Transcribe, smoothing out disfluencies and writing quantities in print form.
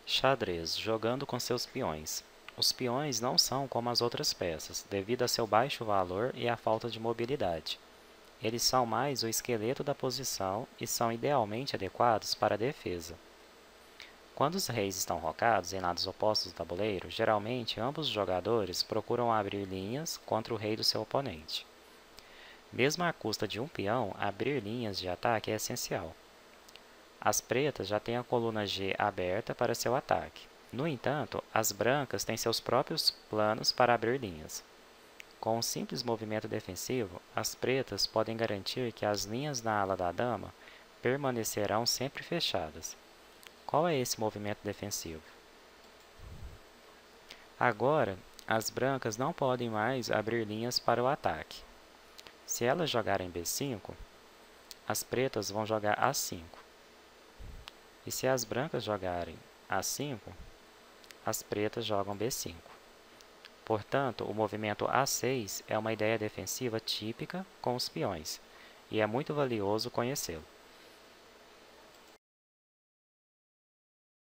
Xadrez, jogando com seus peões. Os peões não são como as outras peças, devido a seu baixo valor e à falta de mobilidade. Eles são mais o esqueleto da posição e são idealmente adequados para a defesa. Quando os reis estão rocados em lados opostos do tabuleiro, geralmente ambos os jogadores procuram abrir linhas contra o rei do seu oponente. Mesmo à custa de um peão, abrir linhas de ataque é essencial. As pretas já têm a coluna G aberta para seu ataque. No entanto, as brancas têm seus próprios planos para abrir linhas. Com um simples movimento defensivo, as pretas podem garantir que as linhas na ala da dama permanecerão sempre fechadas. Qual é esse movimento defensivo? Agora, as brancas não podem mais abrir linhas para o ataque. Se elas jogarem B5, as pretas vão jogar A5. E se as brancas jogarem A5, as pretas jogam B5. Portanto, o movimento A6 é uma ideia defensiva típica com os peões, e é muito valioso conhecê-lo.